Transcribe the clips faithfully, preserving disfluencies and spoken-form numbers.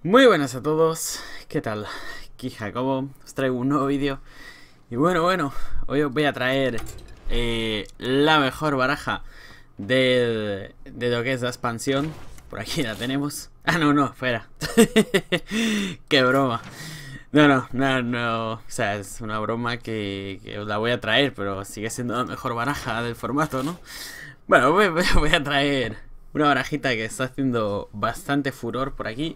Muy buenas a todos, ¿qué tal? Aquí Jacobo, os traigo un nuevo vídeo. Y bueno, bueno, hoy os voy a traer eh, la mejor baraja de, de lo que es la expansión. Por aquí la tenemos. Ah, no, no, espera. Qué broma. No, no, no, no, o sea, es una broma que, que os la voy a traer, pero sigue siendo la mejor baraja del formato, ¿no? Bueno, voy, voy a traer una barajita que está haciendo bastante furor por aquí.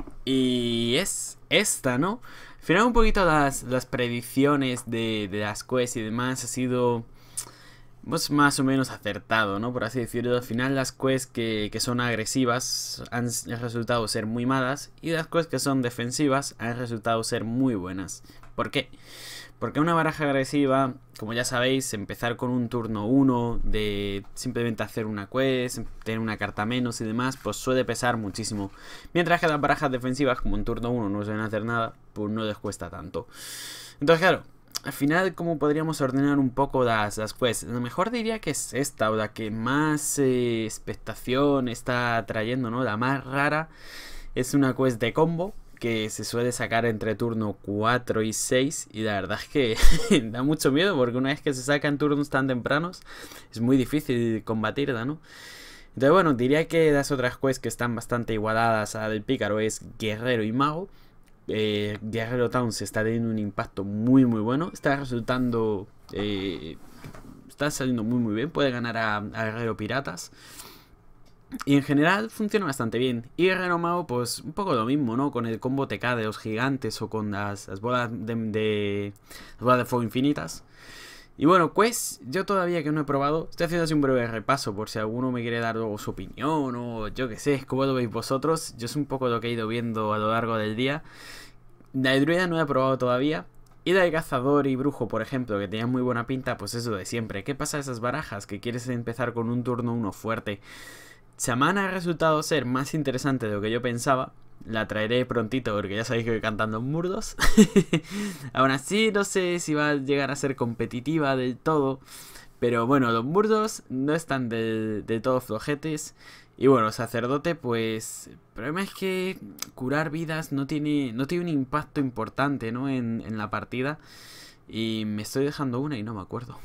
Y es esta, ¿no? Al final un poquito las, las predicciones de, de las quests y demás ha sido pues, más o menos acertado, ¿no? Por así decirlo. Al final las quests que, que son agresivas han resultado ser muy malas y las quests que son defensivas han resultado ser muy buenas. ¿Por qué? Porque una baraja agresiva, como ya sabéis, empezar con un turno uno de simplemente hacer una quest, tener una carta menos y demás, pues suele pesar muchísimo. Mientras que las barajas defensivas, como en turno uno no suelen hacer nada, pues no les cuesta tanto. Entonces, claro, al final, ¿cómo podríamos ordenar un poco las, las quests? A lo mejor diría que es esta, o la que más eh, expectación está trayendo, ¿no? La más rara es una quest de combo que se suele sacar entre turno cuatro y seis y la verdad es que da mucho miedo porque una vez que se saca en turnos tan tempranos es muy difícil combatirla, ¿no? Entonces bueno, diría que las otras quests que están bastante igualadas a la del pícaro es guerrero y mago. eh, Guerrero Town se está teniendo un impacto muy muy bueno, está resultando eh, está saliendo muy muy bien, puede ganar a, a guerrero piratas. Y en general funciona bastante bien. Y Guerrero Mago, pues un poco lo mismo, ¿no? Con el combo T K de los gigantes o con las, las bolas de, de las bolas de fuego infinitas. Y bueno, pues yo todavía que no he probado, estoy haciendo así un breve repaso por si alguno me quiere dar su opinión o yo que sé, cómo lo veis vosotros. Yo es un poco lo que he ido viendo a lo largo del día. La de druida no he probado todavía. Y la de cazador y brujo, por ejemplo, que tenía muy buena pinta, pues eso de siempre. ¿Qué pasa a esas barajas? Que quieres empezar con un turno uno fuerte. Shaman ha resultado ser más interesante de lo que yo pensaba. La traeré prontito porque ya sabéis que voy cantando murdos. Aún así no sé si va a llegar a ser competitiva del todo. Pero bueno, los murdos no están del, del todo flojetes. Y bueno, sacerdote pues... El problema es que curar vidas no tiene, no tiene un impacto importante, ¿no? En, en la partida. Y me estoy dejando una y no me acuerdo.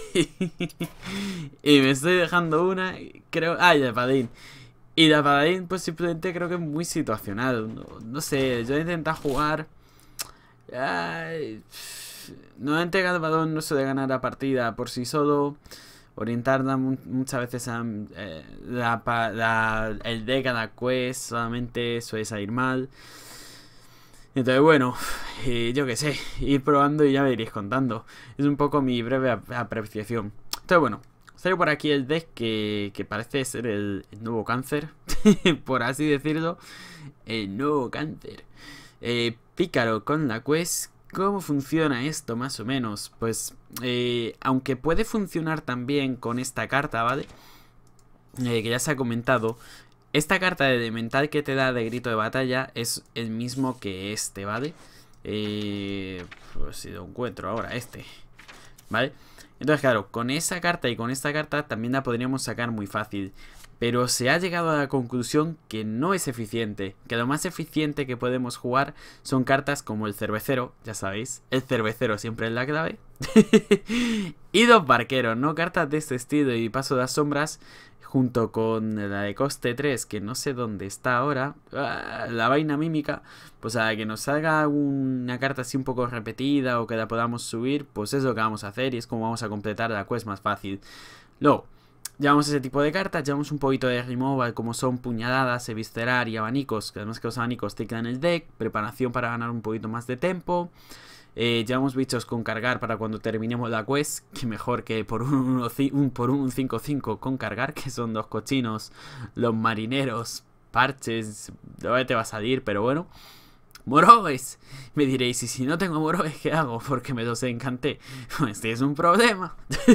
Y me estoy dejando una, creo... Ah, y de paladín. Y de paladín pues simplemente creo que es muy situacional. No, no sé, yo he intentado jugar... Ay, normalmente Galvadón no suele ganar la partida por sí solo. Orientarla muchas veces a eh, la, la, el deck a la quest solamente suele salir mal. Entonces bueno, eh, yo qué sé, ir probando y ya me iréis contando. Es un poco mi breve ap apreciación. Entonces bueno, sale por aquí el deck que, que parece ser el, el nuevo cáncer, por así decirlo. El nuevo cáncer. Eh, pícaro con la quest. ¿Cómo funciona esto más o menos? Pues, eh, aunque puede funcionar también con esta carta, ¿vale? Eh, que ya se ha comentado. Esta carta de elemental que te da de grito de batalla es el mismo que este, ¿vale? Eh, pues si lo encuentro ahora, este, ¿vale? Entonces, claro, con esa carta y con esta carta también la podríamos sacar muy fácil. Pero se ha llegado a la conclusión que no es eficiente. Que lo más eficiente que podemos jugar son cartas como el cervecero, ya sabéis. El cervecero siempre es la clave. Y los barqueros, ¿no? Cartas de este estilo y paso de las sombras... Junto con la de coste tres, que no sé dónde está ahora, la vaina mímica, pues a que nos salga una carta así un poco repetida o que la podamos subir, pues es lo que vamos a hacer y es como vamos a completar la quest más fácil. Luego, llevamos ese tipo de cartas, llevamos un poquito de removal como son puñaladas, eviscerar y abanicos, que además que los abanicos te quedan en el deck, preparación para ganar un poquito más de tempo. Eh, llevamos bichos con cargar para cuando terminemos la quest, que mejor que por un, un, por un cinco cinco con cargar, que son dos cochinos, los marineros, parches, no te va a salir, pero bueno. Morogues, me diréis, y si no tengo Morogues, ¿qué hago? Porque me los encanté. Este es un problema.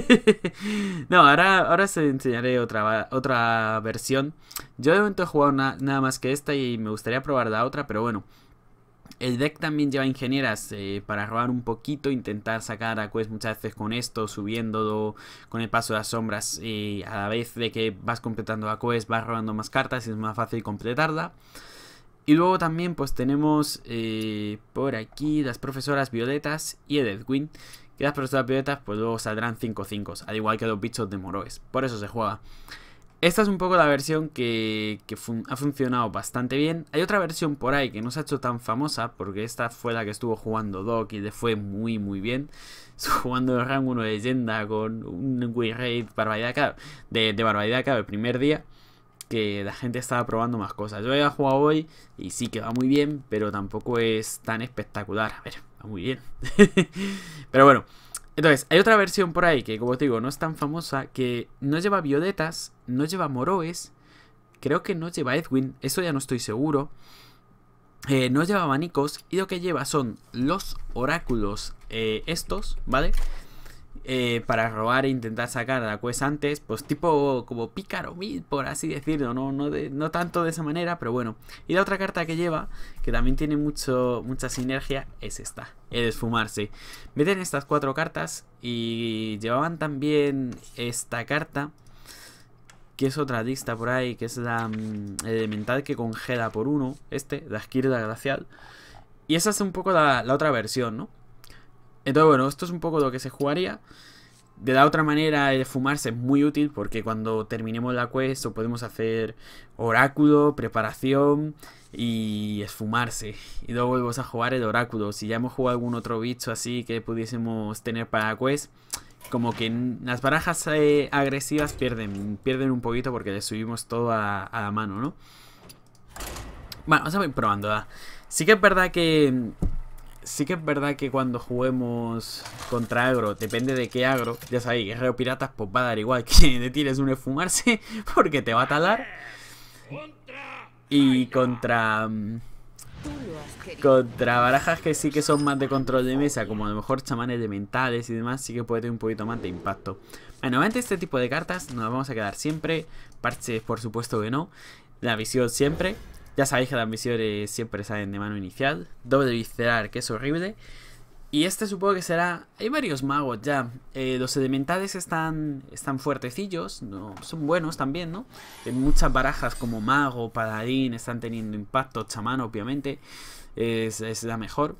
No, ahora, ahora os enseñaré otra, otra versión. Yo de momento he jugado na nada más que esta y me gustaría probar la otra, pero bueno. El deck también lleva ingenieras eh, para robar un poquito, intentar sacar a quest muchas veces con esto, subiéndolo con el paso de las sombras y a la vez de que vas completando la quest vas robando más cartas y es más fácil completarla. Y luego también pues tenemos eh, por aquí las profesoras violetas y Edwin. Que las profesoras violetas pues luego saldrán cinco cinco, al igual que los bichos de Moroes. Por eso se juega. Esta es un poco la versión que, que fun ha funcionado bastante bien. Hay otra versión por ahí que no se ha hecho tan famosa, porque esta fue la que estuvo jugando Doc y le fue muy muy bien. Estuvo jugando el rango uno de leyenda con un win rate barbaridad, claro, de, de barbaridad, claro, el primer día. Que la gente estaba probando más cosas. Yo había jugado hoy y sí que va muy bien, pero tampoco es tan espectacular. A ver, va muy bien. Pero bueno. Entonces, hay otra versión por ahí que, como os digo, no es tan famosa, que no lleva violetas, no lleva Moroes, creo que no lleva Edwin, eso ya no estoy seguro, eh, no lleva abanicos, y lo que lleva son los oráculos eh, estos, ¿vale? Eh, para robar e intentar sacar a la quest antes, pues tipo como pícaro mid, por así decirlo, no, no, de, no tanto de esa manera, pero bueno. Y la otra carta que lleva, que también tiene mucho, mucha sinergia, es esta, el esfumarse. Meten estas cuatro cartas y llevaban también esta carta, que es otra lista por ahí, que es la um, elemental que congela por uno, este, la izquierda glacial. Y esa es un poco la, la otra versión, ¿no? Entonces, bueno, esto es un poco lo que se jugaría. De la otra manera, el fumarse es muy útil porque cuando terminemos la quest o podemos hacer oráculo, preparación y esfumarse. Y luego volvemos a jugar el oráculo. Si ya hemos jugado algún otro bicho así que pudiésemos tener para la quest, como que las barajas eh, agresivas pierden, pierden un poquito porque le subimos todo a, a la mano, ¿no? Bueno, vamos a ir probándola. Sí que es verdad que... Sí que es verdad que cuando juguemos contra agro, depende de qué agro, ya sabéis, guerrero piratas, pues va a dar igual que le tires un esfumarse, porque te va a talar. Y contra... Contra barajas que sí que son más de control de mesa, como a lo mejor chamanes elementales y demás, sí que puede tener un poquito más de impacto. Bueno, obviamente este tipo de cartas nos vamos a quedar siempre. Parches, por supuesto que no. La visión siempre. Ya sabéis que las misiones siempre salen de mano inicial. Doble visceral, que es horrible. Y este supongo que será... Hay varios magos ya. Eh, los elementales están están fuertecillos. No, son buenos también, ¿no? En muchas barajas como mago, paladín están teniendo impacto. Chamán, obviamente. Es, es la mejor.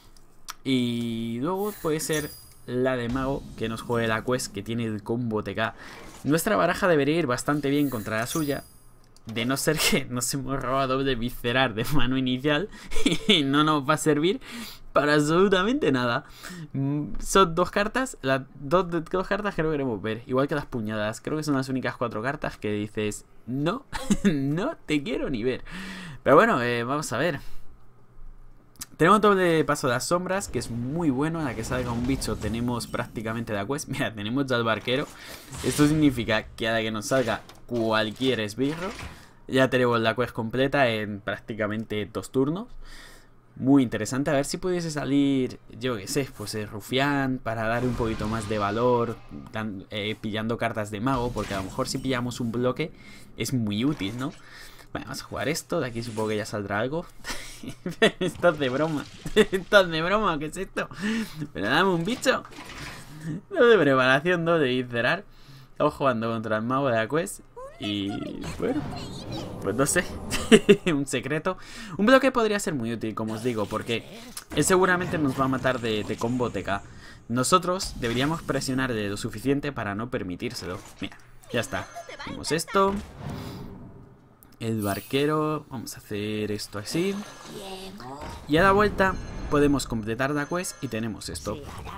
Y luego puede ser la de mago, que nos juegue la quest, que tiene el combo T K. Nuestra baraja debería ir bastante bien contra la suya. De no ser que nos hemos robado doble visceral de mano inicial y no nos va a servir para absolutamente nada. Son dos cartas, las dos, dos cartas que no queremos ver, igual que las puñadas. Creo que son las únicas cuatro cartas que dices, no, no te quiero ni ver. Pero bueno, eh, vamos a ver. Tenemos doble paso de las sombras, que es muy bueno. A la que salga un bicho tenemos prácticamente la quest. Mira, tenemos ya el barquero. Esto significa que a la que nos salga cualquier esbirro, ya tenemos la quest completa en prácticamente dos turnos. Muy interesante. A ver si pudiese salir, yo qué sé, pues el rufián, para dar un poquito más de valor, dan, eh, pillando cartas de mago, porque a lo mejor si pillamos un bloque es muy útil, ¿no? Bueno, vamos a jugar esto. De aquí supongo que ya saldrá algo. Esto es de broma. Esto es de broma. ¿Qué es esto? Pero dame un bicho. No de preparación, no de viscerar. Estamos jugando contra el mago de la quest. Y bueno, pues no sé. Un secreto. Un bloque podría ser muy útil, como os digo, porque él seguramente nos va a matar de, de combo T K. Nosotros deberíamos presionarle lo suficiente para no permitírselo. Mira, ya está. Hacemos esto. El barquero, vamos a hacer esto así. Y a la vuelta podemos completar la quest y tenemos esto.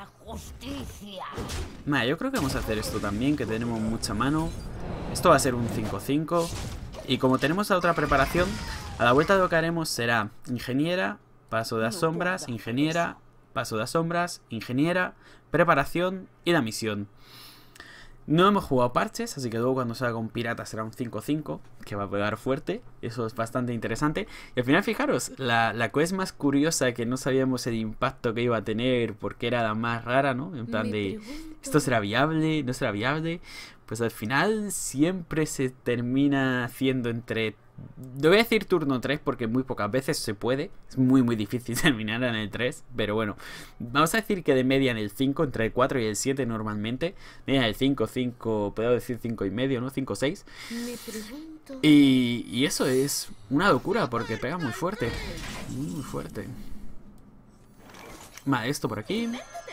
Vale, yo creo que vamos a hacer esto también, que tenemos mucha mano. Esto va a ser un cinco cinco. Y como tenemos la otra preparación, a la vuelta lo que haremos será ingeniera, paso de las sombras, ingeniera, paso de las sombras, ingeniera, preparación y la misión. No hemos jugado parches, así que luego cuando salga un pirata será un cinco cinco, que va a pegar fuerte. Eso es bastante interesante. Y al final, fijaros, la, la quest más curiosa, que no sabíamos el impacto que iba a tener, porque era la más rara, ¿no? En plan de, ¿esto será viable? ¿No será viable? Pues al final siempre se termina haciendo entre No voy a decir turno tres porque muy pocas veces se puede. Es muy muy difícil terminar en el tres. Pero bueno, vamos a decir que de media en el cinco, entre el cuatro y el siete normalmente. Media en el cinco, cinco, puedo decir cinco y medio, ¿no? cinco, seis. Y, y eso es una locura porque pega muy fuerte. Muy fuerte. Vale, esto por aquí.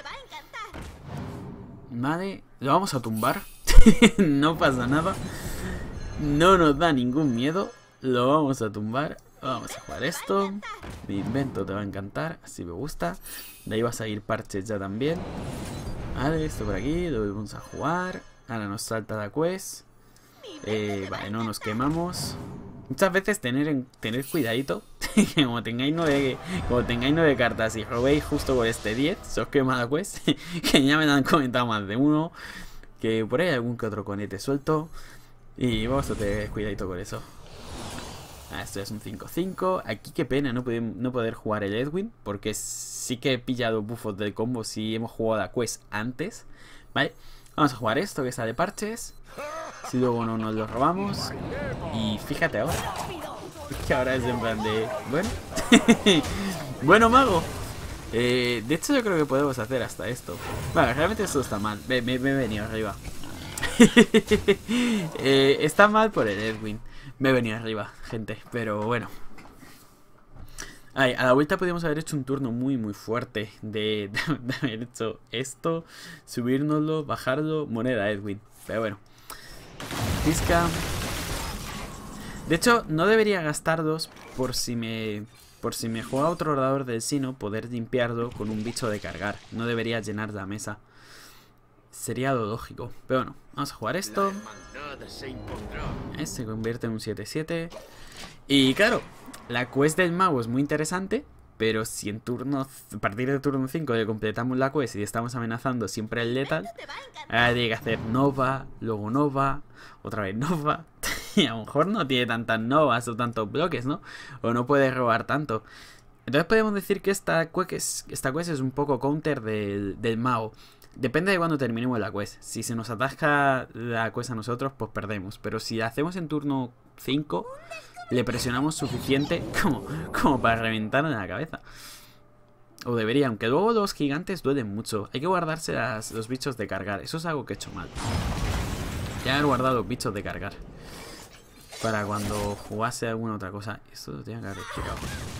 Vale, lo vamos a tumbar. No pasa nada. No nos da ningún miedo. Lo vamos a tumbar. Vamos a jugar esto. Mi invento te va a encantar. Así me gusta. De ahí va a salir parches ya también. Vale, esto por aquí. Lo vamos a jugar. Ahora nos salta la quest. Eh, vale, no nos quemamos. Muchas veces tener en, tener cuidadito. Que como tengáis nueve, como tengáis nueve cartas y robéis justo por este diez, se os quema la quest. Que ya me lo han comentado más de uno. Que por ahí hay algún que otro conete suelto. Y vamos a tener cuidadito con eso. Ah, esto es un cinco cinco. Aquí qué pena no poder, no poder jugar el Edwin. Porque sí que he pillado buffos del combo si hemos jugado la quest antes. Vale, vamos a jugar esto que sale parches. Si luego no nos lo robamos. Y fíjate ahora. Es que ahora es en plan de... Bueno. Bueno, mago. Eh, de hecho yo creo que podemos hacer hasta esto. Vale, realmente esto está mal. Me, me, me he venido arriba. eh, está mal por el Edwin. Me he venido arriba, gente. Pero bueno. Ay, a la vuelta podríamos haber hecho un turno muy muy fuerte. De, de, de haber hecho esto. Subírnoslo, bajarlo. Moneda Edwin. Pero bueno. Tisca. De hecho, no debería gastarlos por si me... Por si me juega otro orador del Sino, poder limpiarlo con un bicho de cargar. No debería llenar la mesa. Sería lo lógico. Pero bueno, vamos a jugar esto. Eh, se convierte en un siete siete. Y claro, la quest del mago es muy interesante. Pero si en turno, a partir de turno cinco le completamos la quest y estamos amenazando siempre el letal, ahora tiene que hacer Nova, luego Nova, otra vez Nova. Y a lo mejor no tiene tantas novas o tantos bloques, ¿no? O no puede robar tanto. Entonces podemos decir que esta quest, esta quest es un poco counter del, del Mao. Depende de cuando terminemos la quest. Si se nos atasca la quest a nosotros, pues perdemos. Pero si la hacemos en turno cinco, le presionamos suficiente como, como para reventarle la cabeza. O debería, aunque luego los gigantes duelen mucho. Hay que guardarse las, los bichos de cargar. Eso es algo que he hecho mal. Ya he guardado los bichos de cargar para cuando jugase alguna otra cosa. Esto lo tenía que haber explicado.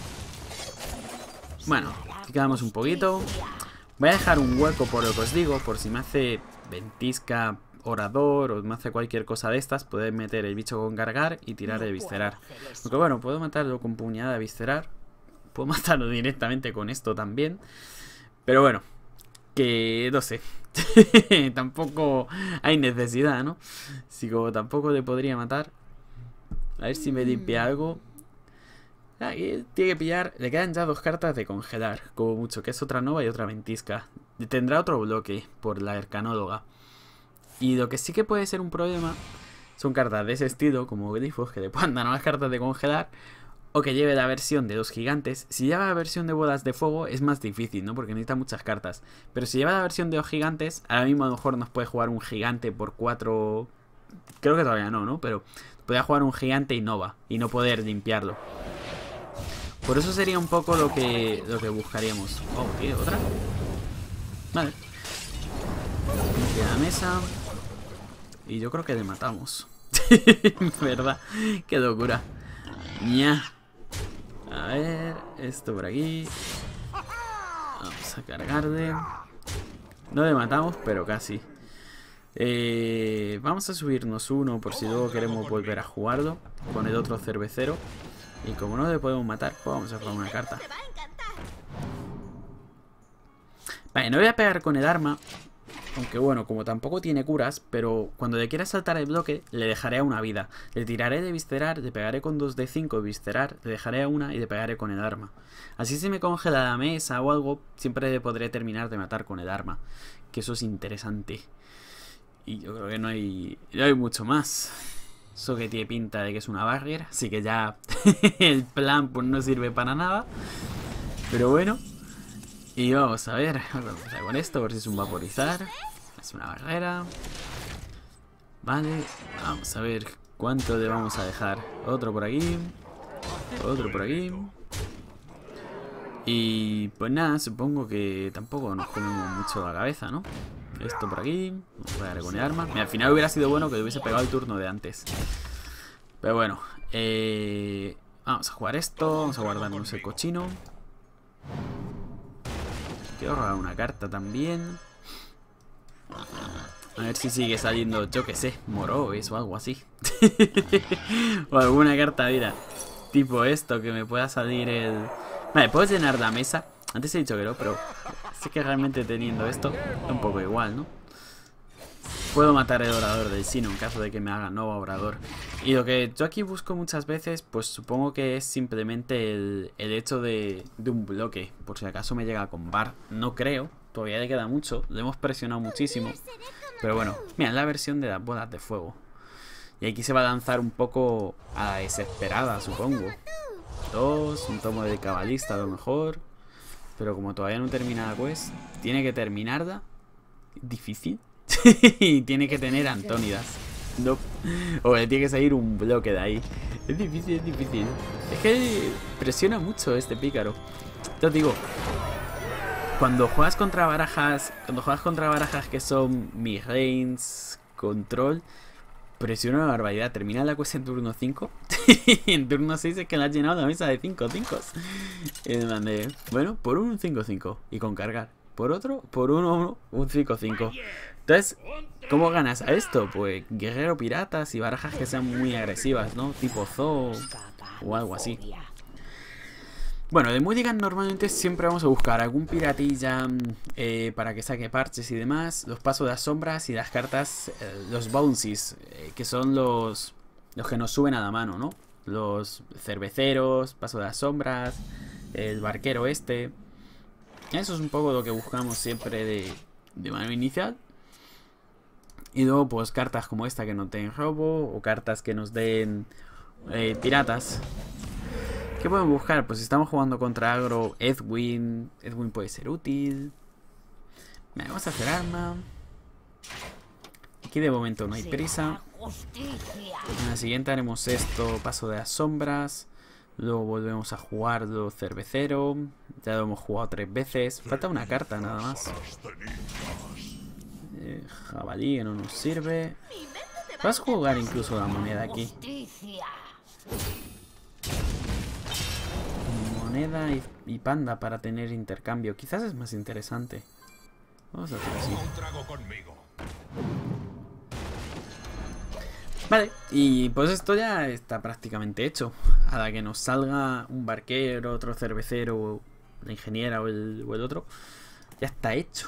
Bueno, aquí quedamos un poquito. Voy a dejar un hueco por lo que os digo. Por si me hace ventisca, orador o me hace cualquier cosa de estas, poder meter el bicho con cargar y tirar el viscerar. Aunque bueno, puedo matarlo con puñada de viscerar. Puedo matarlo directamente con esto también. Pero bueno, que no sé. Tampoco hay necesidad, ¿no? Si como tampoco le podría matar. A ver si me limpia algo. Aquí tiene que pillar. Le quedan ya dos cartas de congelar, como mucho, que es otra nova y otra ventisca. Tendrá otro bloque por la arcanóloga. Y lo que sí que puede ser un problema son cartas de ese estilo, como glifos, que le puedan dar unas cartas de congelar. O que lleve la versión de dos gigantes. Si lleva la versión de bolas de fuego es más difícil, ¿no? Porque necesita muchas cartas. Pero si lleva la versión de dos gigantes, ahora mismo a lo mejor nos puede jugar un gigante por cuatro... Creo que todavía no, ¿no? Pero podría jugar un gigante y nova y no poder limpiarlo. Por eso sería un poco lo que lo que buscaríamos. Oh, ¿tiene otra? Vale. Limpia la mesa. Y yo creo que le matamos. ¿Verdad? Qué locura. Ña. A ver, esto por aquí. Vamos a cargarle. No le matamos, pero casi. Eh, vamos a subirnos uno por si luego queremos volver a jugarlo con el otro cervecero. Y como no le podemos matar, pues vamos a jugar una carta. Vale, no voy a pegar con el arma. Aunque bueno, como tampoco tiene curas. Pero cuando le quiera saltar el bloque, le dejaré a una vida. Le tiraré de viscerar, le pegaré con dos de cinco de viscerar, le dejaré a una y le pegaré con el arma. Así si me congela la mesa o algo, siempre le podré terminar de matar con el arma. Que eso es interesante. Y yo creo que no hay, no hay mucho más. Eso que tiene pinta de que es una barrier. Así que ya el plan pues no sirve para nada. Pero bueno. Y vamos a ver. Vamos a empezar con esto. Por si es un vaporizar. Es una barrera. Vale. Vamos a ver ¿Cuánto le vamos a dejar? Otro por aquí. Otro por aquí. Y pues nada, supongo que tampoco nos comemos mucho la cabeza, ¿no? Esto por aquí. Voy a recoger armas. Mira, al final hubiera sido bueno que le hubiese pegado el turno de antes. Pero bueno. Eh, vamos a jugar esto. Vamos a guardarnos el cochino. Quiero robar una carta también. A ver si sigue saliendo, yo que sé, Moroes o algo así. O alguna carta, mira, tipo esto, que me pueda salir el... Vale, puedo llenar la mesa. Antes he dicho que no, pero sé que realmente teniendo esto es un poco igual, ¿no? Puedo matar el orador del Sino en caso de que me haga nuevo orador. Y lo que yo aquí busco muchas veces, pues supongo que es simplemente el, el hecho de, de un bloque. Por si acaso me llega a combar. No creo, todavía le queda mucho. Le hemos presionado muchísimo. Pero bueno, mira, es la versión de las bolas de fuego. Y aquí se va a lanzar un poco a la desesperada, supongo. Dos, un tomo de cabalista a lo mejor. Pero como todavía no termina la quest, tiene que terminarla. Difícil. Y tiene que tener Antónidas. No. O le tiene que salir un bloque de ahí. Es difícil, es difícil. Es que presiona mucho este pícaro. Te digo, cuando juegas contra barajas, cuando juegas contra barajas que son midrange, control, presiona una barbaridad. Termina la quest en turno cinco. En turno seis es que le has llenado la mesa de cinco cinco. Bueno, por un cinco cinco y con cargar. Por otro, por uno, un cinco cinco. Entonces, ¿cómo ganas a esto? Pues guerrero piratas y barajas que sean muy agresivas, ¿no? Tipo Zoo o algo así. Bueno, de Mulligan normalmente siempre vamos a buscar algún piratilla eh, para que saque parches y demás. Los pasos de las sombras y las cartas, eh, los bouncies, eh, que son los, los que nos suben a la mano, ¿no? Los cerveceros, paso de las sombras, el barquero este. Eso es un poco lo que buscamos siempre de, de mano inicial. Y luego pues cartas como esta que nos den robo, o cartas que nos den eh, piratas. ¿Qué podemos buscar? Pues si estamos jugando contra agro, Edwin. Edwin puede ser útil. Vale, vamos a hacer arma. Aquí de momento no hay prisa. En la siguiente haremos esto, paso de las sombras. Luego volvemos a jugarlo cervecero. Ya lo hemos jugado tres veces. Falta una carta nada más. Eh, jabalí que no nos sirve. Vas a jugar incluso la moneda aquí. Moneda y, y panda para tener intercambio. Quizás es más interesante. Vamos a hacer así. Vale, y pues esto ya está prácticamente hecho. A la que nos salga un barquero, otro cervecero, la ingeniera o el, o el otro, ya está hecho.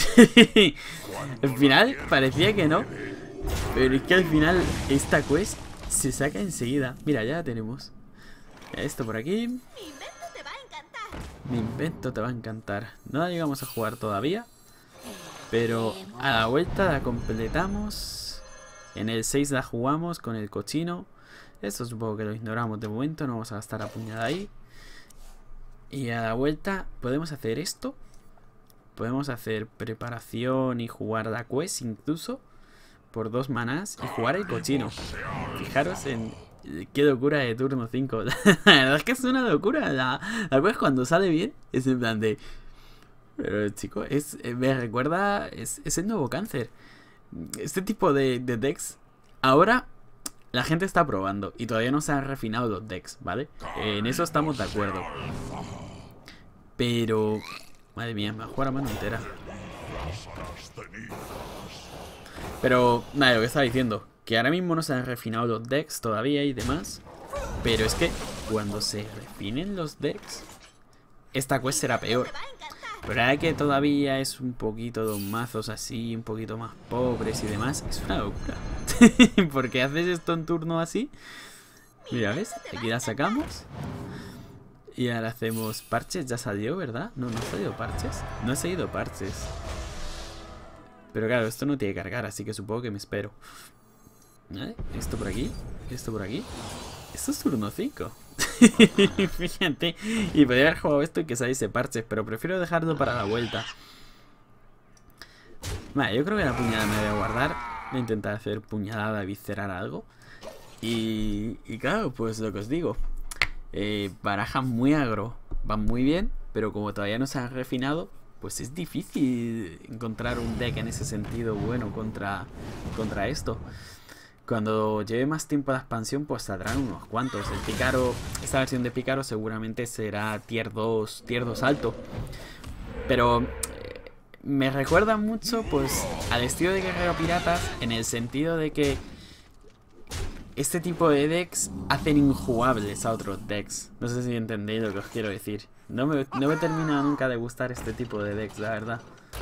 Al final parecía que no, pero es que al final esta quest se saca enseguida. Mira, ya la tenemos. Esto por aquí. Mi invento te va a encantar. Mi invento te va a encantar. No la llegamos a jugar todavía, pero a la vuelta la completamos. En el seis la jugamos con el cochino. Esto supongo que lo ignoramos de momento. No vamos a gastar la puñada ahí. Y a la vuelta podemos hacer esto. Podemos hacer preparación y jugar la quest incluso por dos manás y jugar el cochino. Fijaros en qué locura de turno cinco. La verdad es que es una locura. La, la quest cuando sale bien es en plan de... Pero chico, es, me recuerda... Es, es el nuevo cáncer. Este tipo de, de decks ahora la gente está probando y todavía no se han refinado los decks, ¿vale? Eh, en eso estamos de acuerdo. Pero... Madre mía, me va a jugar a mano entera. Pero, nada, lo que estaba diciendo, que ahora mismo no se han refinado los decks todavía y demás. Pero es que cuando se refinen los decks, esta quest será peor. Pero ahora que todavía es un poquito de mazos así, un poquito más pobres y demás, es una locura. Porque haces esto en turno así. Mira, ¿ves? Aquí la sacamos. Y ahora hacemos parches. Ya salió, ¿verdad? No, no ha salido parches. No he salido parches. Pero claro, esto no tiene que cargar, así que supongo que me espero. ¿Vale? Esto por aquí. Esto por aquí. Esto es turno cinco. Fíjate. Y podría haber jugado esto y que saliese parches, pero prefiero dejarlo para la vuelta. Vale, yo creo que la puñalada me voy a guardar. Voy a intentar hacer puñalada, viscerar algo. Y, y claro, pues lo que os digo, eh, barajas muy agro van muy bien, pero como todavía no se han refinado, pues es difícil encontrar un deck en ese sentido bueno contra, contra esto. Cuando lleve más tiempo la expansión, pues saldrán unos cuantos. El Pícaro, esta versión de Pícaro seguramente será tier dos, tier dos alto. Pero eh, me recuerda mucho pues al estilo de Guerrero Piratas, en el sentido de que este tipo de decks hacen injugables a otros decks. No sé si entendéis lo que os quiero decir. No me, no me termina nunca de gustar este tipo de decks, la verdad.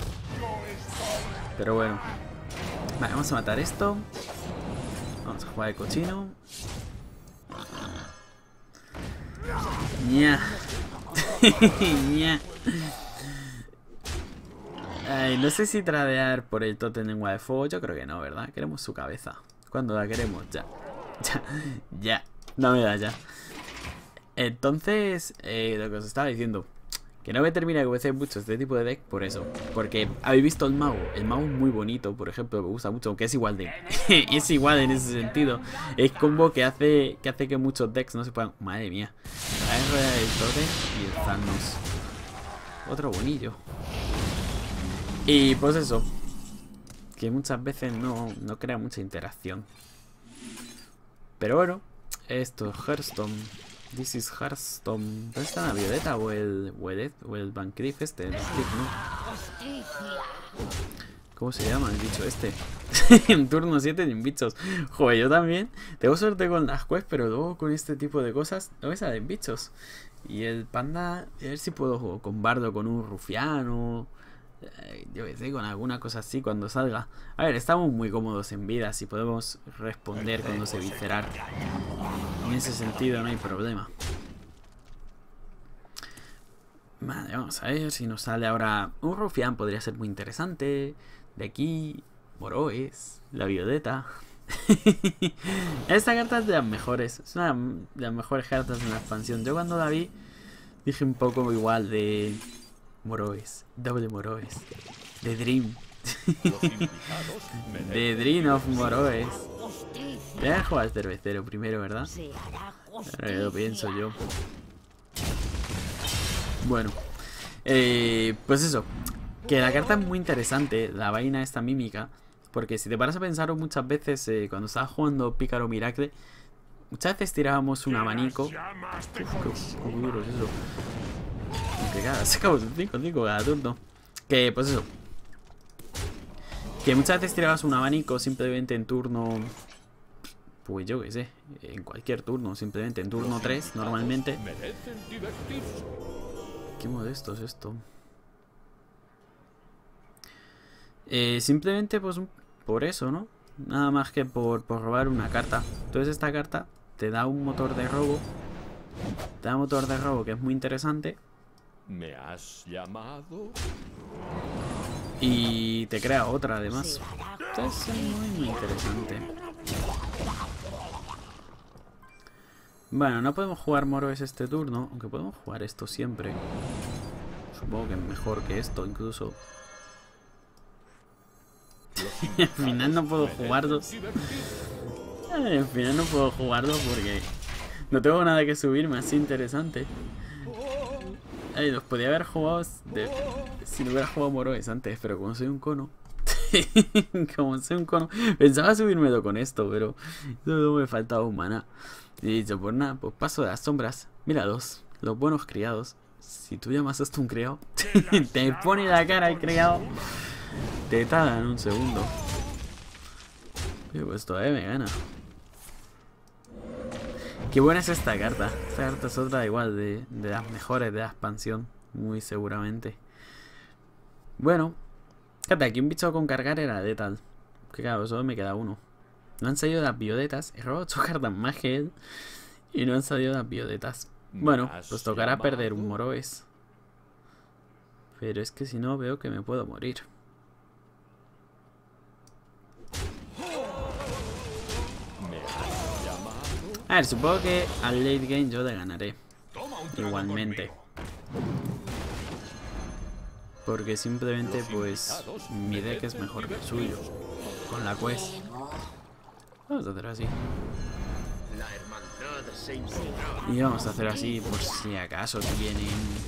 Pero bueno. Vale, vamos a matar esto. Vamos a jugar de cochino. Ña. Ña. Ay, no sé si tradear por el tótem de lengua de fuego. Yo creo que no, ¿verdad? Queremos su cabeza. ¿Cuándo la queremos? Ya. Ya. Ya. No me da ya. Entonces, eh, lo que os estaba diciendo, que no me termina de convencer mucho este tipo de deck por eso. Porque habéis visto el mago. El mago es muy bonito, por ejemplo, me gusta mucho, aunque es igual de. Es igual en ese sentido. Es combo que hace que hace que muchos decks no se puedan. Madre mía. A ver, el totem y el Thanos. Otro bonillo. Y pues eso. Que muchas veces no, no crea mucha interacción. Pero bueno, esto es Hearthstone. This is Hearthstone. ¿Dónde está la Violeta o el o el, o el Van Cleef este? El Van Cleef, ¿no? ¿Cómo se llama el bicho este? En turno siete sin bichos. Joder, yo también tengo suerte con las quests, pero luego con este tipo de cosas no me salen bichos. Y el panda, a ver si puedo jugar con Bardo, con un rufiano. Yo qué sé, con alguna cosa así cuando salga. A ver, estamos muy cómodos en vidas y podemos responder cuando se viscerar. En ese sentido no hay problema. Vale, vamos a ver si nos sale ahora un rufián, podría ser muy interesante. De aquí, Moroes, la Violeta. Esta carta es de las mejores, es una de las mejores cartas de la expansión. Yo cuando la vi dije un poco igual de Moroes, doble Moroes, de Dream. De Dream of Moroes. Voy a jugar al cervecero primero, ¿verdad? Ahora lo pienso yo. Bueno, eh, pues eso, que la carta es muy interesante, la vaina esta mímica, porque si te paras a pensarlo muchas veces, eh, cuando estabas jugando Pícaro Miracle, muchas veces tirábamos un abanico. Uf, qué, qué duro es eso. Que cada sacamos un cinco cinco cada turno. Que pues eso, que muchas veces tirabas un abanico simplemente en turno, pues yo que sé, en cualquier turno, simplemente en turno tres normalmente. Qué modesto es esto. Eh, simplemente pues por eso, ¿no? Nada más que por, por robar una carta. Entonces esta carta te da un motor de robo. Te da un motor de robo que es muy interesante. ¿Me has llamado? Y te crea otra además. Entonces es muy muy interesante. Bueno, no podemos jugar Moroes este turno, aunque podemos jugar esto siempre. Supongo que es mejor que esto incluso. Al final no puedo jugarlos. Al final no puedo jugarlos porque no tengo nada que subirme así interesante. Ay, los podía haber jugado de, si no hubiera jugado Moroes antes, pero como soy un cono. Como soy un cono. Pensaba subírmelo con esto, pero no me faltaba humana. Y he dicho, pues nada, pues paso de las sombras. Míralos, los buenos criados. Si tú llamas esto un criado, te pone la cara el criado. Te talan en un segundo. Y pues todavía me gana. Qué buena es esta carta. Esta carta es otra igual de, de las mejores de la expansión. Muy seguramente. Bueno. Fíjate, aquí un bicho con cargar era de tal. Que claro, solo me queda uno. No han salido las violetas. He robado ocho cartas más que él. Y no han salido las violetas. Bueno, pues tocará perder un Moroes. Pero es que si no veo que me puedo morir. A ver, supongo que al late game yo le ganaré. Igualmente. Porque simplemente pues mi deck es mejor que el suyo. Con la quest. Vamos a hacer así. Y vamos a hacer así por si acaso tienen,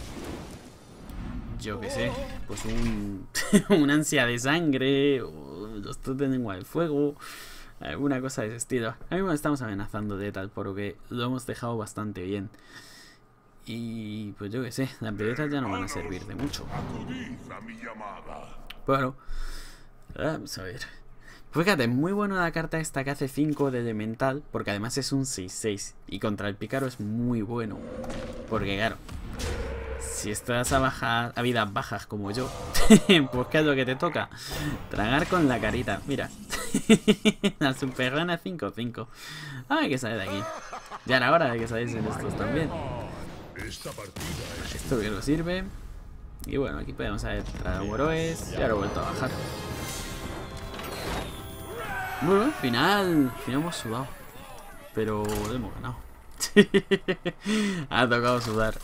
yo que sé, pues un, un ansia de sangre, o los totem de lengua del fuego, alguna cosa de ese estilo. A mí me estamos amenazando de tal, por lo que lo hemos dejado bastante bien. Y pues yo que sé, las piedras ya no van a servir de mucho. Bueno, vamos a ver. Fíjate, muy bueno la carta esta que hace cinco de elemental, porque además es un seis seis. Y contra el pícaro es muy bueno. Porque claro, si estás a, baja, a vidas bajas como yo, pues ¿qué es lo que te toca? Tragar con la carita, mira. La super rana cinco cinco. Hay que salir de aquí. Ya era hora de que saliesen estos también. Esto que nos sirve. Y bueno, aquí podemos haber traído Moroes. Y ahora he vuelto a bajar. Bueno, al final, al final hemos sudado. Pero hemos ganado. Ha tocado sudar.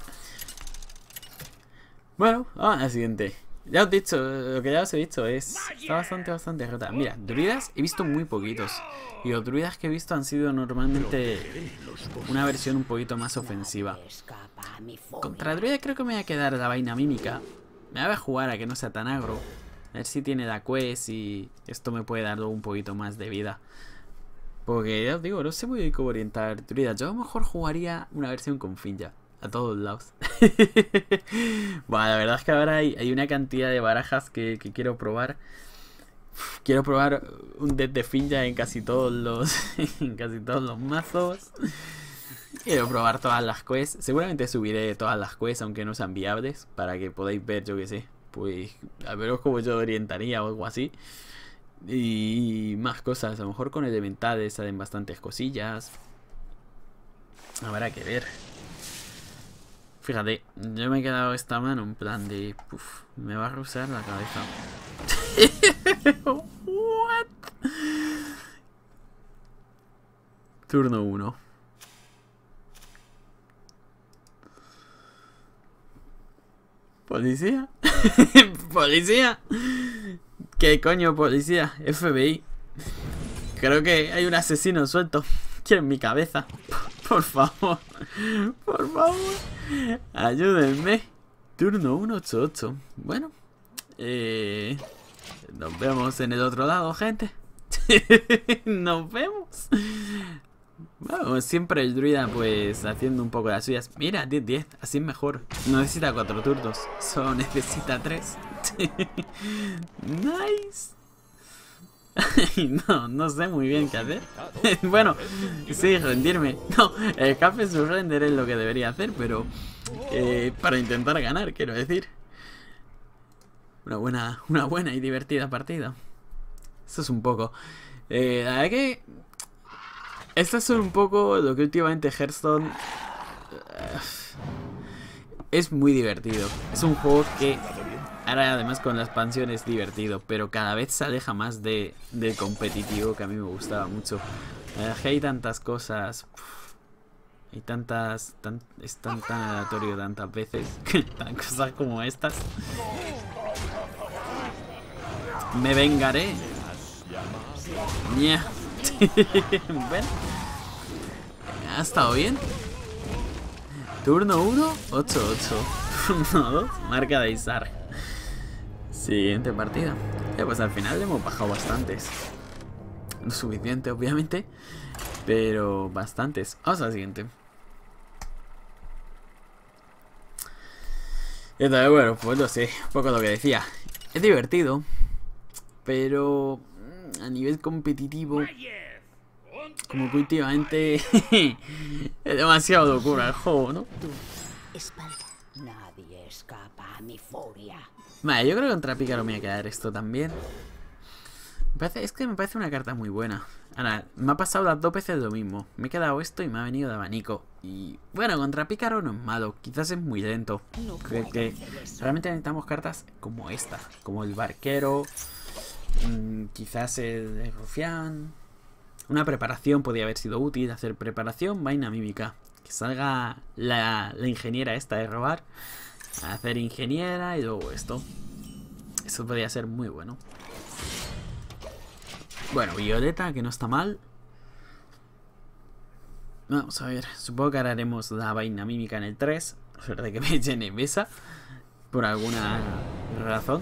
Bueno, vamos a la siguiente. Ya os he dicho, lo que ya os he dicho es... Está bastante, bastante rota. Mira, druidas he visto muy poquitos. Y los druidas que he visto han sido normalmente una versión un poquito más ofensiva. Contra druida creo que me voy a quedar la vaina mímica. Me voy a jugar a que no sea tan agro. A ver si tiene la quest y esto me puede dar un poquito más de vida. Porque ya os digo, no sé muy bien cómo orientar druidas. Yo a lo mejor jugaría una versión con Finja. A todos lados. Bueno, la verdad es que ahora hay, hay una cantidad de barajas que, que quiero probar. Quiero probar un deck de Finja en casi todos los en casi todos los mazos. Quiero probar todas las quests. Seguramente subiré todas las quests, aunque no sean viables, para que podáis ver, yo que sé, pues a veros cómo yo orientaría o algo así. Y más cosas. A lo mejor con elementales salen bastantes cosillas. Habrá que ver. Fíjate, yo me he quedado esta mano en plan de... Uf, me va a rusar la cabeza. What? Turno uno. ¿Policía? ¿Policía? ¿Qué coño policía? F B I. Creo que hay un asesino suelto. Quiero en mi cabeza. Por favor. Por favor. Ayúdenme. Turno uno ocho ocho. Bueno. Eh, nos vemos en el otro lado, gente. Nos vemos. Bueno, siempre el druida pues haciendo un poco las suyas. Mira, diez diez, así es mejor. No necesita cuatro turnos, solo necesita tres. Nice. No, no sé muy bien qué hacer. Bueno, sí, rendirme. No, el café surrender es lo que debería hacer, pero eh, para intentar ganar, quiero decir. Una buena, una buena y divertida partida. Eso es un poco. Eh, la verdad que esto es un poco lo que últimamente Hearthstone uh, es muy divertido. Es un juego que ahora además con la expansión es divertido, pero cada vez se aleja más de, del competitivo, que a mí me gustaba mucho. Eh, hay tantas cosas, uf, hay tantas, tan, es tan, tan aleatorio tantas veces, tan cosas como estas. Me vengaré. Yeah. Bueno, ha estado bien. Turno uno, ocho ocho. Turno dos, marca de Isar. Siguiente partida. Ya, pues al final hemos bajado bastantes. No suficiente, obviamente, pero bastantes. Vamos a la siguiente. Y entonces, bueno, pues no sé, un poco lo que decía. Es divertido, pero a nivel competitivo, como que últimamente es demasiado locura el juego, ¿no? Nadie escapa a mi furia. Vale, yo creo que contra Pícaro me voy a quedar esto también. Me parece, es que me parece una carta muy buena. Ahora, me ha pasado las dos veces lo mismo. Me he quedado esto y me ha venido de abanico. Y bueno, contra Pícaro no es malo. Quizás es muy lento. Creo que realmente necesitamos cartas como esta. Como el barquero. Mmm, quizás el, el rufián. Una preparación podría haber sido útil. Hacer preparación, vaina mímica. Que salga la, la ingeniera esta de robar. Hacer ingeniera y luego esto. Eso podría ser muy bueno. Bueno, Violeta, que no está mal. Vamos a ver. Supongo que ahora haremos la vaina mímica en el tres. A ver de que me llene mesa. Por alguna razón.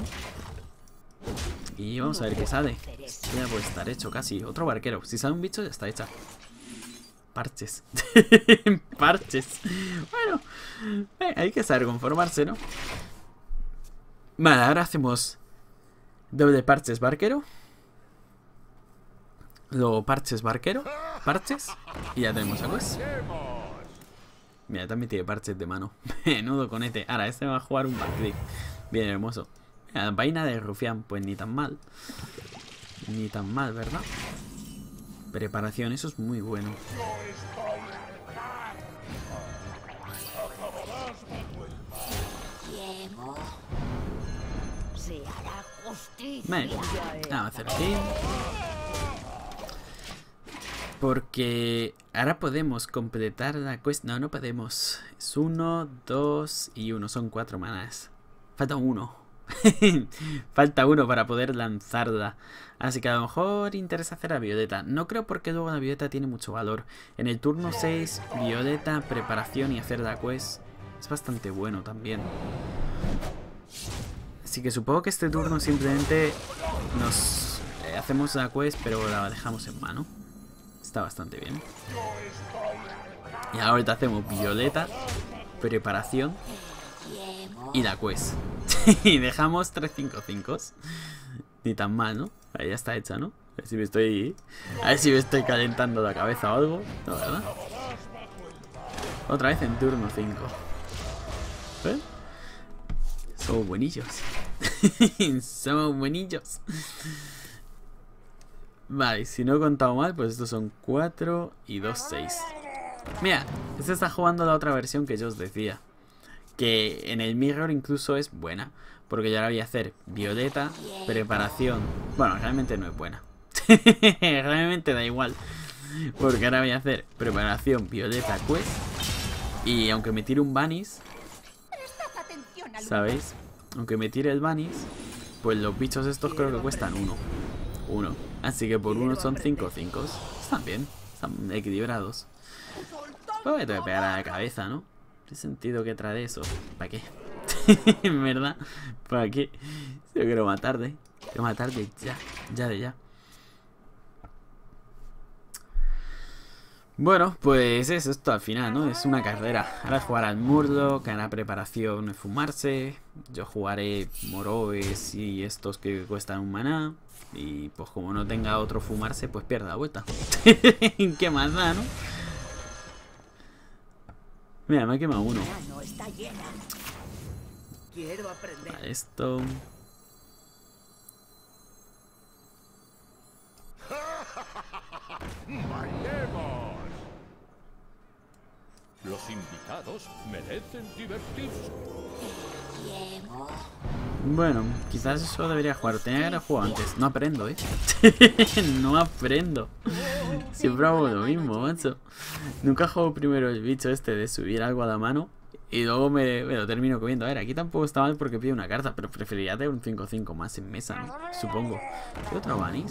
Y vamos a ver qué sale. Ya puede estar hecho casi. Otro barquero. Si sale un bicho ya está hecha. Parches. Parches. Bueno. Eh, hay que saber conformarse, ¿no? Vale, ahora hacemos doble parches barquero. Luego parches barquero. Parches. Y ya tenemos a Quest. Mira, también tiene parches de mano. Menudo conete. Ahora, este va a jugar un backflip. Bien hermoso. Mira, vaina de rufián, pues ni tan mal. Ni tan mal, ¿verdad? Preparación, eso es muy bueno. Se hará justicia. Vale, vamos a hacer así. Porque ahora podemos completar la quest. No, no podemos. Es uno, dos y uno. Son cuatro manas. Falta uno. Falta uno para poder lanzarla. Así que a lo mejor interesa hacer a Violeta. No creo porque luego la Violeta tiene mucho valor. En el turno seis, Violeta, preparación y hacer la quest es bastante bueno también. Así que supongo que este turno simplemente nos eh, hacemos la quest, pero la dejamos en mano. Está bastante bien. Y ahorita hacemos Violeta, preparación y la quest. Y dejamos tres cinco cinco. Ni tan mal, ¿no? Ahí ya está hecha, ¿no? A ver si me estoy... A ver si me estoy calentando la cabeza o algo. No, ¿verdad? Otra vez en turno cinco. ¿Eh? Somos buenillos. Somos buenillos. Vale, si no he contado mal, pues estos son cuatro y dos, seis. Mira, este está jugando la otra versión que yo os decía. Que en el mirror incluso es buena. Porque yo ahora voy a hacer Violeta, preparación. Bueno, realmente no es buena. Realmente da igual. Porque ahora voy a hacer preparación, Violeta, quest. Y aunque me tire un Vanish, ¿sabéis? Aunque me tire el Vanish, pues los bichos estos creo que cuestan uno. Uno. Así que por uno son cinco cinco. Están bien. Están equilibrados. Pues me tengo que pegar a la cabeza, ¿no? ¿Qué sentido que trae eso? ¿Para qué? En verdad, ¿para qué? Yo quiero matarle. Quiero matarle ya. Ya de ya. Bueno, pues es esto al final, ¿no? Es una carrera. Ahora jugar al Murloc, hará preparación fumarse. Yo jugaré Moroes y estos que cuestan un maná. Y pues como no tenga otro fumarse, pues pierda la vuelta. ¿Qué más da, no? Mira, me ha quemado uno. Vale, esto... ¡Bailemos! Los invitados merecen divertirse. Bueno, quizás eso debería jugar. Tenía que haber jugado antes. No aprendo, ¿eh? No aprendo. Siempre hago lo mismo, macho. Nunca juego primero el bicho este de subir algo a la mano y luego me, me lo termino comiendo. A ver, aquí tampoco está mal porque pide una carta, pero preferiría tener un cinco cinco más en mesa, ¿no? Supongo. ¿Qué otro Vanish?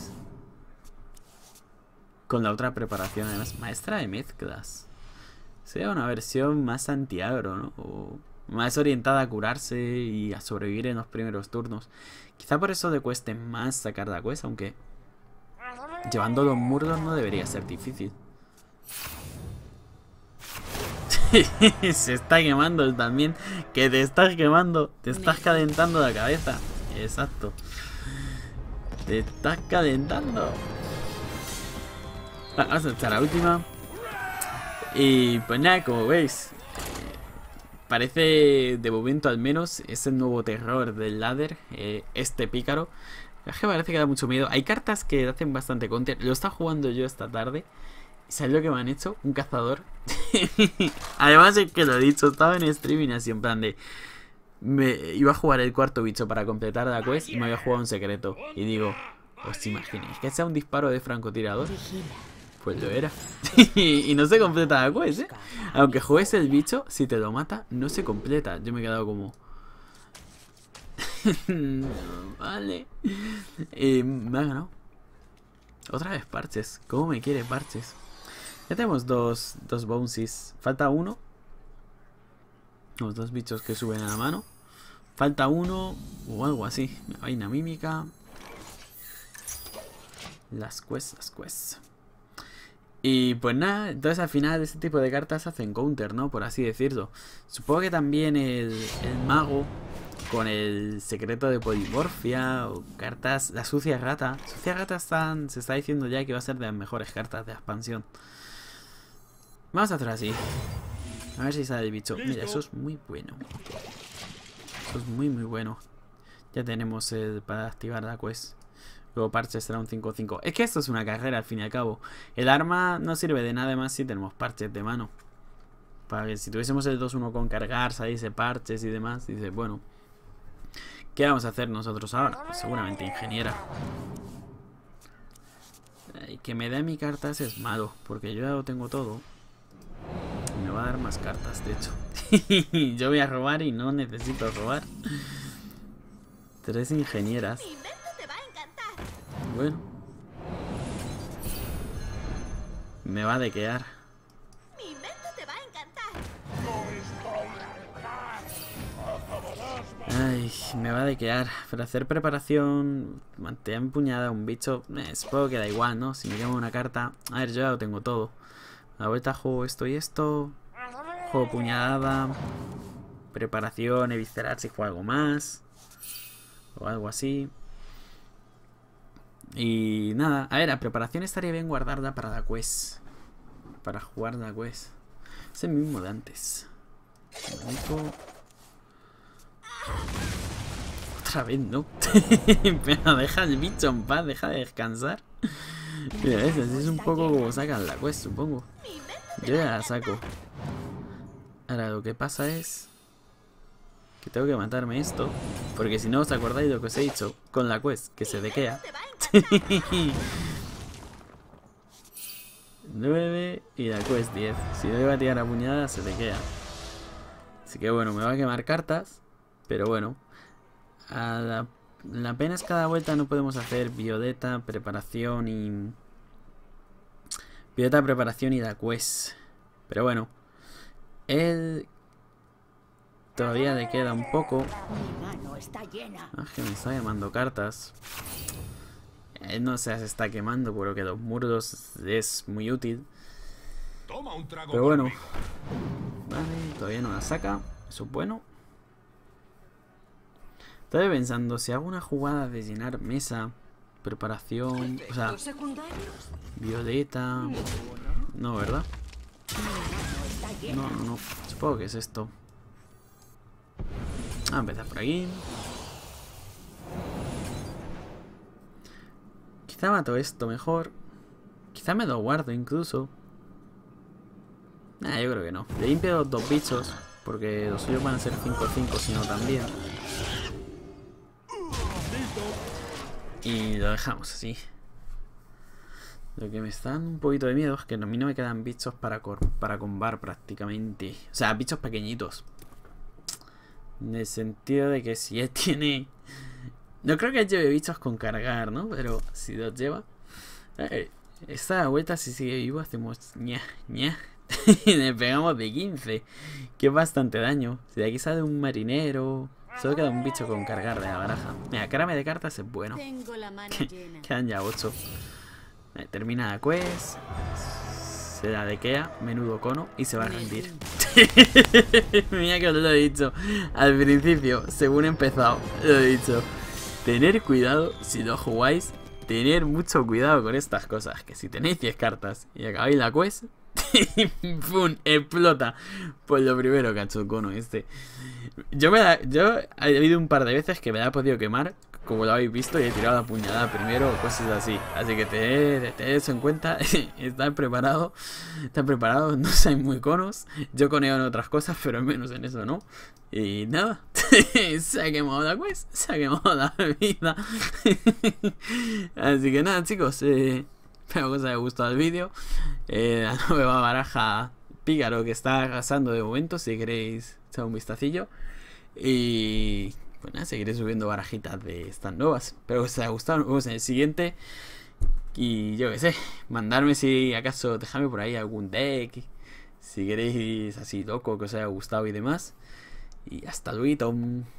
Con la otra preparación, además. Maestra de mezclas. Sería una versión más anti-agro, ¿no? O más orientada a curarse y a sobrevivir en los primeros turnos. Quizá por eso le cueste más sacar la quest, aunque llevando los Murlocs no debería ser difícil. Se está quemando también. Que te estás quemando. Te estás calentando la cabeza. Exacto. Te estás calentando. Vamos a echar la última. Y pues nada, como veis, parece, de momento al menos, es el nuevo terror del ladder, eh, este pícaro. Es que parece que da mucho miedo. Hay cartas que hacen bastante counter. Lo está jugando yo esta tarde. ¿Sabes lo que me han hecho? Un cazador. Además es que lo he dicho, estaba en streaming así en plan de... Me iba a jugar el cuarto bicho para completar la quest y me había jugado un secreto. Y digo, ¿os imagináis que sea un disparo de francotirador? Pues lo era. Y no se completa la quest, ¿eh? Aunque juegues el bicho, si te lo mata, no se completa. Yo me he quedado como... No, vale. Eh, me ha ganado. Otra vez Parches. ¿Cómo me quiere Parches? Ya tenemos dos, dos bouncies. Falta uno. Los dos bichos que suben a la mano. Falta uno o algo así. Vaina mímica. Las quests, las quests. Y pues nada, entonces al final este tipo de cartas hacen counter, ¿no? Por así decirlo. Supongo que también el, el mago con el secreto de polimorfia o cartas... La sucia rata. Sucia rata están, se está diciendo ya que va a ser de las mejores cartas de expansión. Vamos a hacer así. A ver si sale el bicho. Mira, eso es muy bueno. Eso es muy muy bueno. Ya tenemos el para activar la quest. Luego parches será un cinco cinco. Es que esto es una carrera al fin y al cabo. El arma no sirve de nada más si tenemos parches de mano. Para que si tuviésemos el dos uno con cargar, salirse parches y demás, dices, bueno, ¿qué vamos a hacer nosotros ahora? Pues seguramente ingeniera. Y que me dé mi cartas es malo, porque yo ya lo tengo todo. Y me va a dar más cartas, de hecho. Yo voy a robar y no necesito robar. Tres ingenieras. Bueno. Me va a dequear. Mi invento te va a encantar. Ay, me va a dequear. Para hacer preparación, mantener empuñada un bicho, eh, supongo que da igual, ¿no? Si me quemo una carta. A ver, yo ya lo tengo todo. A la vuelta juego esto y esto. Juego puñalada. Preparación, eviscerar si juego algo más. O algo así. Y nada, a ver, la preparación estaría bien guardarla para la quest. Para jugar la quest. Es el mismo de antes. Bonito. Otra vez, ¿no? Pero deja el bicho en paz, deja de descansar. Mira, ves, así es un poco como sacan la quest, supongo. Yo ya la saco. Ahora lo que pasa es que tengo que matarme esto, porque si no os acordáis de lo que os he dicho con la quest, que se dequea. nueve y la quest diez. Si no iba a tirar a puñada, se dequea. Así que bueno, me va a quemar cartas. Pero bueno, a la, la pena es cada vuelta no podemos hacer biodeta, preparación y... Biodeta, preparación y la quest. Pero bueno, él... Todavía le queda un poco. Ah, que me está llamando cartas. Él no se está quemando, pero que los muros es muy útil. Pero bueno. Vale, todavía no la saca. Eso es bueno. Estoy pensando, si hago una jugada de llenar mesa, preparación, o sea, violeta. No, ¿verdad? No, no, no. Supongo que es esto. Vamos a empezar por aquí. Quizá mato esto mejor. Quizá me lo guardo incluso. Nah, yo creo que no. Le limpio los dos bichos, porque los suyos van a ser cinco cinco, si no también. Y lo dejamos así. Lo que me está dando un poquito de miedo es que a mí no me quedan bichos para, para combar prácticamente. O sea, bichos pequeñitos. En el sentido de que si él tiene... No creo que él lleve bichos con cargar, ¿no? Pero si los lleva... Eh, esta vuelta si sigue vivo hacemos ña, ña. Y le pegamos de quince. Que es bastante daño. Si de aquí sale un marinero... Solo queda un bicho con cargar de la baraja. Mira, carame de cartas es bueno. Quedan ya ocho. Eh, termina la quest. Se la dequea, menudo cono, y se va a rendir. Mira que os lo he dicho al principio, según he empezado, lo he dicho. Tener cuidado si lo jugáis, tener mucho cuidado con estas cosas. Que si tenéis diez cartas y acabáis la quest, ¡pum! Explota. Pues lo primero que ha hecho el cono este. Yo me da, yo ha habido un par de veces que me la he podido quemar, como lo habéis visto, y he tirado la puñalada primero o cosas así. Así que tened, tened eso en cuenta. Están preparados. Están preparados. No seáis muy conos. Yo coneo en otras cosas, pero menos en eso no. Y nada. Se ha quemado la quest. Se ha quemado la vida. Así que nada, chicos. Eh, espero que os haya gustado el vídeo. Eh, la nueva baraja pícaro que está arrasando de momento. Si queréis echar un vistacillo. Y... pues nada, seguiré subiendo barajitas de estas nuevas. Espero que os haya gustado. Nos vemos en el siguiente. Y yo qué sé, mandarme si acaso, dejadme por ahí algún deck, si queréis así loco, que os haya gustado y demás. Y hasta luego.